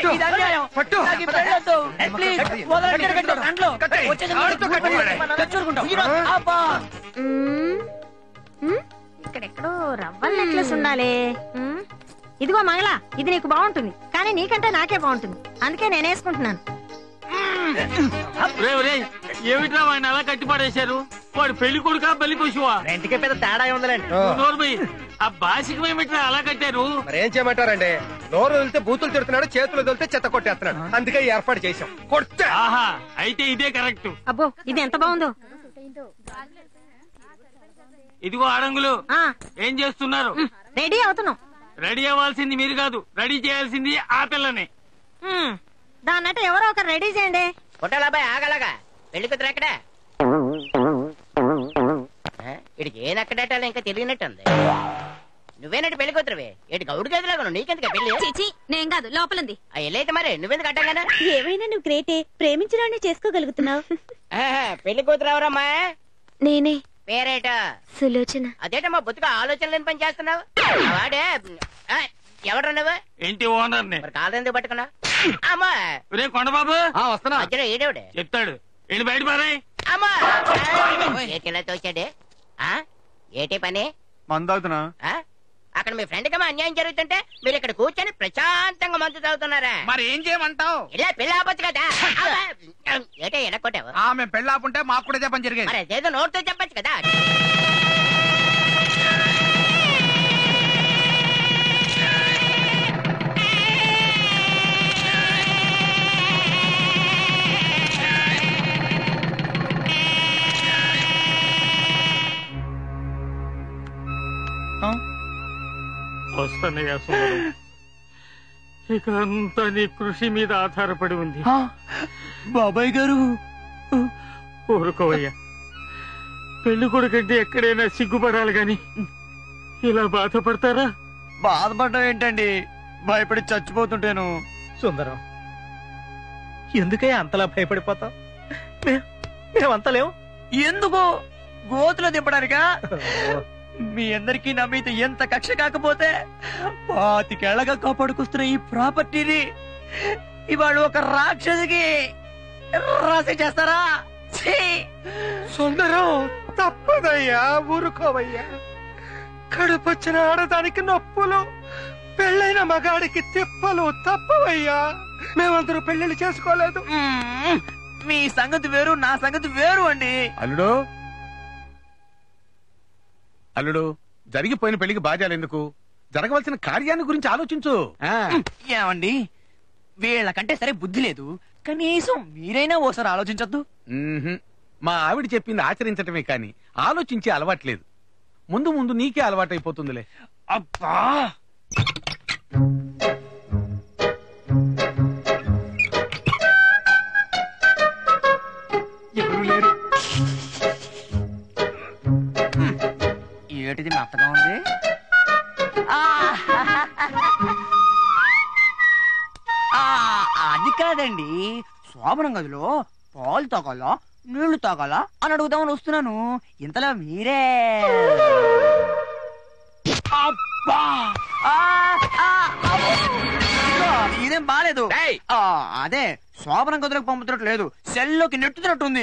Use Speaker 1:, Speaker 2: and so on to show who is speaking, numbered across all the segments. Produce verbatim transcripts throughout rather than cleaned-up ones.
Speaker 1: ఇది అన్యాయం. నాకు ఈ పెళ్ళొద్దు. ప్లీజ్ వదలండి. దాంట్లో వచ్చేసి తెచ్చుకుంటాం. అబ్బా
Speaker 2: ఇక్కడెక్కడో రవ్వల నెక్లెస్ ఉండాలి. ఇదిగో మంగళ, ఇది నీకు బాగుంటుంది, కానీ నీకంటే నాకే బాగుంటుంది, అందుకే నేను వేసుకుంటున్నాను.
Speaker 3: ఏమిట్రా వాడిని అలా కట్టిపడేశారు? వాడు పెళ్లి కొడుకా పెళ్లి పశువా?
Speaker 1: రెంటికే పెద్ద తేడా ఉందిలేండి.
Speaker 3: నోరు ఆ బాసికం ఏమిట్రా అలా కట్టారు?
Speaker 4: మరేం చేయమంటారండి, నోరు వదిలితే బూతులు తిడుతున్నాడు, చేతులు వదిలితే చెత్త కొట్టేస్తున్నాడు, అందుకే ఏర్పాటు చేశాం. కొట్టే
Speaker 3: ఆహా, అయితే ఇదే కరెక్ట్.
Speaker 2: అబ్బో ఇది ఎంత బాగుందో.
Speaker 3: ఇదిగో ఆడంగులు, ఏం చేస్తున్నారు?
Speaker 2: రెడీ అవుతున్నాం.
Speaker 3: రెడీ అవ్వాల్సింది మీరు కాదు, రెడీ చేయాల్సింది ఆ పిల్లని.
Speaker 2: దాన్నట్టు ఎవరో ఒకరు రెడీ చేయండి.
Speaker 1: కొట్టాలబ్బాయి ఆగలాగా. పెళ్లి కూతురు ఎక్కడా? ఇడికి ఏం అక్కడేటాలో ఇంకా తెలియనట్టుంది. నువ్వేనట్టు పెళ్లి కూతురువే, ఇటు గౌడు గదిలాగా నీకెందుకు పెళ్లి?
Speaker 2: నేను కాదు, లోపలింది.
Speaker 1: వెళ్ళైతే మరి నువ్వెందుకు అడ్డంగానా?
Speaker 2: ఏమైనా నువ్వు గ్రేటే, ప్రేమించడాన్ని చేసుకోగలుగుతున్నావు.
Speaker 1: పెళ్లి కూతురు ఎవరమ్మా?
Speaker 2: నేనే.
Speaker 1: పేరేట?
Speaker 2: సులోచన.
Speaker 1: అదేటమ్మా బొత్తుగా ఆలోచన లేని పని చేస్తున్నావు. వాడే ఎవరు నువ్వు?
Speaker 3: ఇంటి ఓనర్
Speaker 1: మరి కాదెందుకు పట్టుకున్నావు? అమ్మా
Speaker 3: కొండబాబు
Speaker 4: వస్తున్నా.
Speaker 1: ఏడేవిడే
Speaker 3: చెప్తాడు, వెళ్ళి బయట పారాయి.
Speaker 1: అమ్మా ఏటిలా తోచాడే? ఏటి పని?
Speaker 4: మందాగుతున్నా.
Speaker 1: అక్కడ మీ ఫ్రెండ్ కమ్మా అన్యాయం జరుగుతుంటే మీరు ఇక్కడ కూర్చొని ప్రశాంతంగా మందు తాగుతున్నారా?
Speaker 5: మరి ఏం చేయమంటావు?
Speaker 1: ఇలా పెళ్లి ఆపచ్చు కదా. ఏటే ఎడకొట్టావు?
Speaker 5: ఆమె పెళ్లి ఆపుంటే మాకు కూడా ఇదే పని జరిగేది.
Speaker 1: మరి అదేదో నోటితో చెప్పచ్చు కదా.
Speaker 3: వస్తానయ్యా సుందరం, ఇక అంతా నీ కృషి మీద ఆధారపడి ఉంది.
Speaker 1: బాబాయ్ గారు
Speaker 3: ఊరుకోవయ్యా, పెళ్లి కొడుకంటే ఎక్కడైనా సిగ్గుపడాలి గాని ఇలా బాధపడతారా?
Speaker 1: బాధపడడం ఏంటండి, భయపడి చచ్చిపోతుంటేను.
Speaker 6: సుందరం, ఎందుకే అంతలా భయపడిపోతాం? మేమంతలేం.
Speaker 1: ఎందుకు? గోతులో దింపడానికా? మీ అందరికీ నా మీద ఎంత కక్ష కాకపోతే పాతికేళ్లగా కాపాడుకొస్తున్న ఈ ప్రాపర్టీని ఇవాళ ఒక రాక్షసికి రాసి చేస్తారా?
Speaker 4: సుందరం తప్పదయ్యా, ఊరుకోవయ్యా. కడుపొచ్చిన ఆడదానికి నొప్పులు, పెళ్ళైన మగాడికి తిప్పలు తప్పవయ్యా. మేమందరూ పెళ్లిళ్ళు చేసుకోలేదు.
Speaker 1: మీ సంగతి వేరు, నా సంగతి వేరు అండి.
Speaker 5: అల్లుడు అల్లుడు జరిగిపోయిన పెళ్లికి బాధ్యాలు ఎందుకు? జరగవలసిన కార్యాన్ని గురించి ఆలోచించు.
Speaker 1: ఏమండి, వీళ్ళకంటే సరే బుద్ధి లేదు, కనీసం మీరైనా ఓసారి ఆలోచించద్దు.
Speaker 5: మా ఆవిడ చెప్పింది ఆచరించటమే కాని ఆలోచించే అలవాట్లేదు. ముందు ముందు నీకే అలవాటైపోతుందిలే.
Speaker 1: అబ్బా ఎవరు లేరు. ఏటిది మెత్తగా ఉంది. అది కాదండి, శోభనం గదిలో పాలు తాగాలా నీళ్లు తాగాలా అని అడుగుదామని వస్తున్నాను. ఇంతలో మీరే ఇదేం బాలేదు. అదే శోభనం గదిలోకి పంపుతున్నట్టు లేదు, సెల్లోకి నెట్టుతున్నట్టుంది.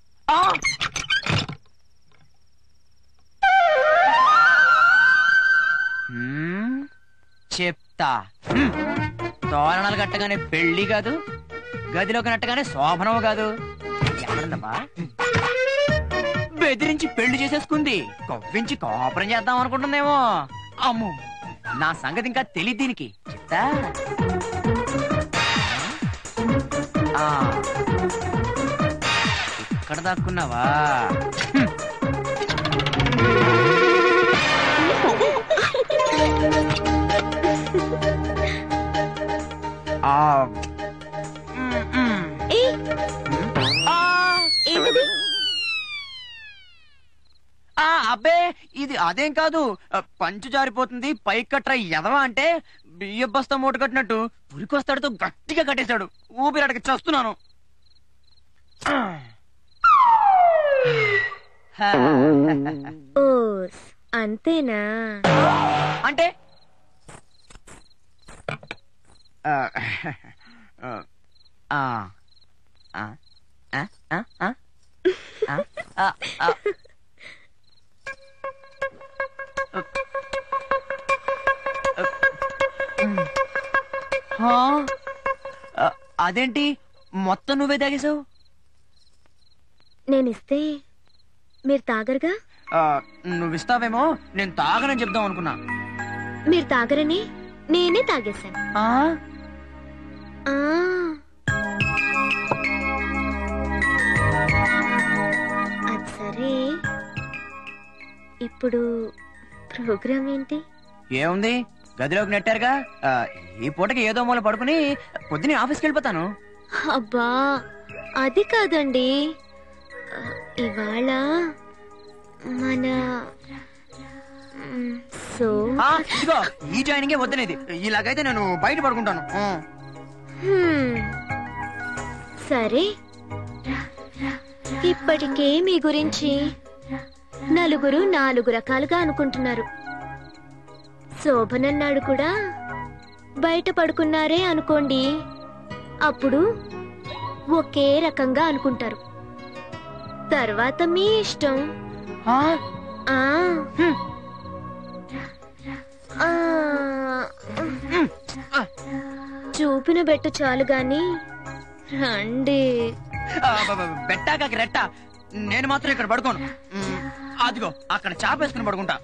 Speaker 1: చెప్తా. తోరణాలు కట్టగానే పెళ్లి కాదు, గదిలోకి నట్టగానే శోభనం కాదు. ఎవరందమ్మా బెదిరించి పెళ్లి చేసేసుకుంది, కవ్వించి కాపురం చేద్దాం అనుకుంటుందేమో. అమ్ము, నా సంగతి ఇంకా తెలియదు దీనికి. చెప్తా. ఇక్కడ దాక్కున్నావా? అబ్బే, ఇది అదేం కాదు. పంచు జారిపోతుంది పైకి కట్రా ఎదవా అంటే బియ్య బస్తా మూట కట్టినట్టు పురికొస్తాడుతో గట్టిగా కట్టేశాడు. ఊపిరాటకి చస్తున్నాను.
Speaker 2: అంతేనా?
Speaker 1: అంటే ఆ, ఆ, ఆ, ఆ, ఆ, ఆ, ఆ, ఆ. ఆ, ఆ, అదేంటి మొత్తం నువ్వే తాగేశావు?
Speaker 7: నేనిస్తే మీరు తాగరుగా.
Speaker 1: ఆ, నువ్విస్తావేమో నేను తాగనని చెప్దాం అనుకున్నా.
Speaker 7: మీరు తాగరని నేనే తాగేశాను.
Speaker 1: ఆ,
Speaker 7: ఆ, అది సరే, ఇప్పుడు ప్రోగ్రామ్ ఏంటి?
Speaker 1: ఏముంది, గదిలోకి నెట్టారుగా. ఆ, ఈ పూటకి ఏదో మూల పడుకుని పొద్దునే ఆఫీస్కి వెళ్ళిపోతాను.
Speaker 7: అబ్బా అది కాదండి, ఆ, ఇవాళ మన మ్, సో
Speaker 1: ఆ, ఇదిగో ఈ జాయినింగే వద్దనేది. ఇలాగైతే నేను బయట పడుకుంటాను. ఆ.
Speaker 7: హ్మ్. సరే, ఇప్పటికే మీ గురించి నలుగురు నాలుగు రకాలుగా అనుకుంటున్నారు. శోభనన్నాడు కూడా బయట పడుకున్నారే అనుకోండి, అప్పుడు ఒకే రకంగా అనుకుంటారు. తర్వాత మీ ఇష్టం.
Speaker 1: ఆ,
Speaker 7: ఆ
Speaker 1: హ్మ్.
Speaker 7: ఆ, చూపిన బెట్టు చాలు గాని రండి.
Speaker 1: ఆ, బ- బ- బెట్టాక రెట్ట. నేను మాత్రం ఇక్కడ పడుకోను. మ్, అదిగో అక్కడ చాపేసుకుని పడుకుంటా.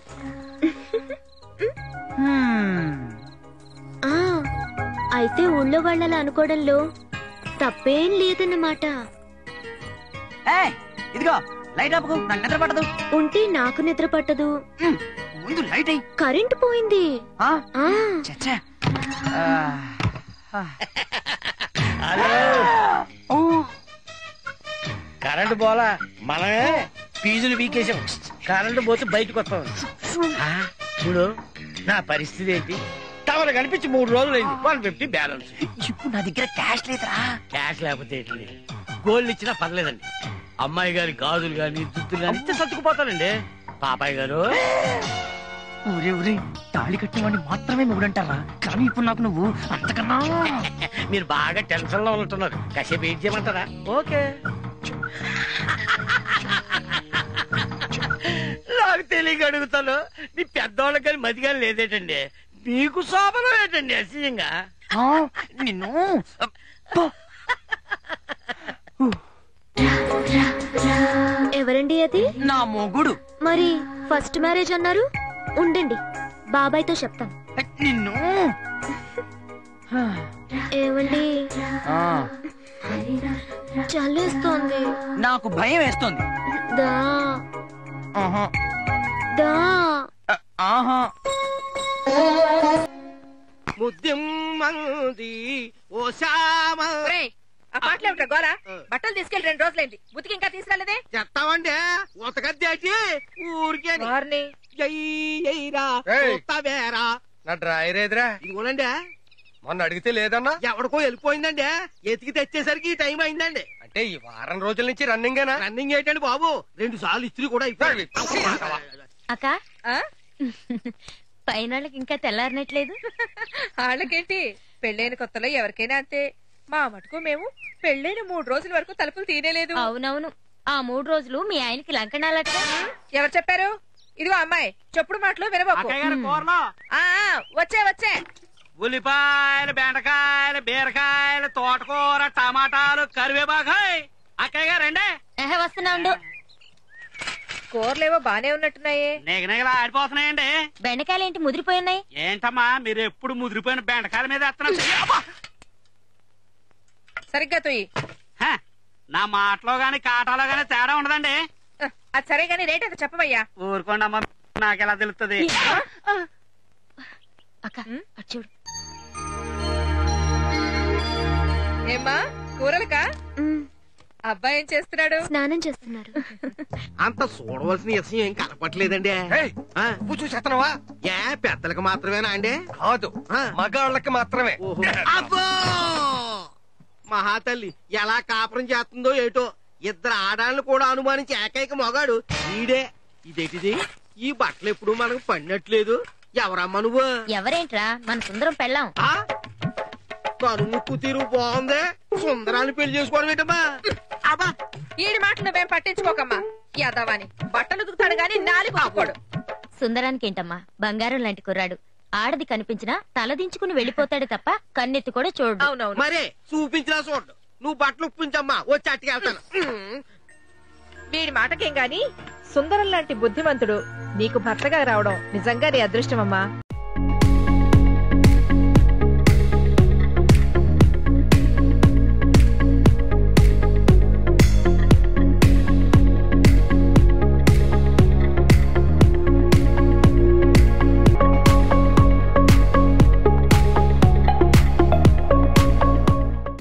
Speaker 1: హ్మ్.
Speaker 7: ఆ, అయితే ఊళ్ళో వాళ్ళలా అనుకోవడంలో తప్పేం లేదన్నమాట.
Speaker 1: ఏయ్, ఇదిగో లైట్ ఆపుకు, నాకు నిద్ర పట్టదు.
Speaker 7: ఉంటే నాకు నిద్ర పట్టదు.
Speaker 1: మ్, ముందు లైట్ అయ్యి.
Speaker 7: కరెంటు పోయింది.
Speaker 1: ఆ,
Speaker 7: ఆ,
Speaker 1: చచ్చా. ఆ, ఆ. ఓ,
Speaker 6: కరెంటు పోలా, మనమే ఫీజులు వీకేసాం. కరెంటు పోతే బయటకు వస్తాం. ఆ, చూడు నా పరిస్థితి ఏంటి. టవర్ కనిపించి మూడు రోజులైంది. One fifty balance.
Speaker 1: ఇప్పుడు నా దగ్గర క్యాష్ లేదురా.
Speaker 6: క్యాష్ లేకపోతే ఏంటి, గోల్డ్ ఇచ్చినా పర్లేదండి. అమ్మాయి గారి గాజులు గాని దుద్దులు గాని ఇస్తే సర్దుకుపోతానండి. పాపాయ్ గారు,
Speaker 1: ఊరే ఊరే తాళి కట్టిన వాడిని మాత్రమే మొగుడంటారా, కానీ ఇప్పుడు నాకు నువ్వు అంతకన్నా.
Speaker 6: మీరు బాగా టెన్షన్ లో ఉంటున్నారు. కాసేపు వెయిట్ చేయమంటారా? ఓకే. నాకు తెలియక అడుగుతాను. నీ పెద్దవాళ్ళకి కానీ మతి కానీ లేదేటండి. మీకు శోభనం ఏంటండి అసహ్యంగా?
Speaker 1: ఆ, నిన్ను
Speaker 7: ఎవరండి అది?
Speaker 1: నా మొగుడు.
Speaker 7: మరి ఫస్ట్ మ్యారేజ్ అన్నారు. ఉండండి, బాబాయ్తో చెప్తాను.
Speaker 1: నిన్ను
Speaker 7: ఏమండి,
Speaker 1: ఆ,
Speaker 7: చల్లేస్తోంది.
Speaker 1: నాకు భయం వేస్తుంది.
Speaker 7: దా
Speaker 1: ఆహా,
Speaker 7: దా
Speaker 1: ఆ, ఆహా.
Speaker 6: ముద్దిమ్మంది ఓ శ్యామ.
Speaker 8: ఆ పాటలు ఏమిటా గోరా? బట్టలు తీసుకెళ్లి రెండు రోజులైంది, ఉతికి ఇంకా తీసుకురాలేదే?
Speaker 6: చెప్తామండి ఉతకద్దేటి ఊరికే
Speaker 8: వారిని
Speaker 4: నా డ్రాయర్ ఏదిరా?
Speaker 6: ఇదిగోనండి.
Speaker 4: మొన్న అడిగితే లేదన్నా.
Speaker 6: ఎవడికో వెళ్ళిపోయిందండి. ఎతికి తెచ్చేసరికి ఈ టైం అయిందండి.
Speaker 4: అంటే ఈ వారం రోజుల నుంచి రన్నింగేనా?
Speaker 6: రన్నింగ్ ఏంటండి బాబు, రెండు సార్లు ఇస్త్రీ కూడా అయిపోయింది.
Speaker 2: అక్క
Speaker 8: ఆ?
Speaker 2: పైనళ్ళకి ఇంకా తెల్లారినట్లేదు.
Speaker 8: వాళ్ళకేంటి, పెళ్ళైన కొత్తలో ఎవరికైనా అంతే. మా మటుకు మేము పెళ్ళైన మూడు రోజుల వరకు తలుపులు తీనేలేదు.
Speaker 2: అవునవును, ఆ మూడు రోజులు మీ ఆయనకి లంకణాలట.
Speaker 8: ఎవరు చెప్పారు? ఇదిగో అమ్మాయి, చెప్పుడు మాటలు వినబోకు. ఆ, ఆ, వచ్చే వచ్చే
Speaker 3: ఉల్లిపాయలు, బెండకాయలు, బీరకాయలు, తోటకూర, టమాటాలు, కరివేపాకాయ్. అక్కయ్య గారు రండి.
Speaker 2: ఎహే, వస్తున్నా ఉండు.
Speaker 8: కూరలేవో బానే ఉన్నట్టున్నాయే.
Speaker 3: నిగనిగలా ఆడిపోతున్నాయండి.
Speaker 2: బెండకాయలు ఏంటి ముదిరిపోయినాయి?
Speaker 3: ఏంటమ్మా మీరు ఎప్పుడు ముదిరిపోయిన బెండకాయల మీద వేస్తున్నారు?
Speaker 8: సరిగ్గా తొయ్యి.
Speaker 3: హ, నా మాటలో గాని కాటాలో గాని తేడా ఉండదండి.
Speaker 8: అది సరే గాని రేట్ అయితే చెప్పమయ్యా.
Speaker 3: ఊరుకోండి అమ్మా, నాకెలా తెలుస్తుంది?
Speaker 2: అక్క అటు చూడు.
Speaker 8: ఏమ్మా కూరలకా?
Speaker 7: మ్,
Speaker 8: అబ్బాయి ఏం చేస్తున్నాడు?
Speaker 7: స్నానం చేస్తున్నారు.
Speaker 6: అంత చూడవలసిన విషయం ఏం కనపట్లేదండి.
Speaker 4: ఏయ్,
Speaker 6: ఆ,
Speaker 4: నువ్వు చూసేస్తున్నావా?
Speaker 6: ఏ పెద్దలకు మాత్రమేనా అండి?
Speaker 4: కాదు,
Speaker 6: ఆ.
Speaker 4: మగాళ్ళకి మాత్రమే.
Speaker 6: ఓహో. అబ్బో మహాతల్లి ఎలా కాపురం చేస్తుందో ఏటో. ఇద్దరు ఆడాలను కూడా అనుమానించి ఏకైక మగాడు ఈడే. ఇదేటిది, ఈ బట్టలు ఎప్పుడు మనకు పడినట్లేదు. ఎవరమ్మా నువ్వు?
Speaker 2: ఎవరేంట్రా, మన సుందరం పెళ్ళాం.
Speaker 6: ఆ? కను ముక్కు తీరు బాగుంది. సుందరాన్ని పెళ్లి చేసుకోవడం ఏంటమ్మా? అబ్బా
Speaker 8: ఈడి మాట నువ్వేం పట్టించుకోకమ్మా. యాదవాని బట్టలు ఉతుకుతాడు గాని నాలుగు ఆకోడు.
Speaker 9: సుందరానికి ఏంటమ్మా, బంగారం లాంటి కుర్రాడు. ఆడది కనిపించినా తలదించుకుని వెళ్ళిపోతాడు తప్ప కన్నెత్తి కూడా చూడు.
Speaker 8: అవునవును.
Speaker 6: మరే చూపించినా చూడు. నువ్వు బట్టలు ఉప్పించమ్మా, వచ్చి అట్టుకెళ్తాను.
Speaker 8: వీడి మాటకేం గాని సుందరం లాంటి బుద్ధిమంతుడు నీకు భర్తగా రావడం నిజంగా నీ అదృష్టమమ్మా.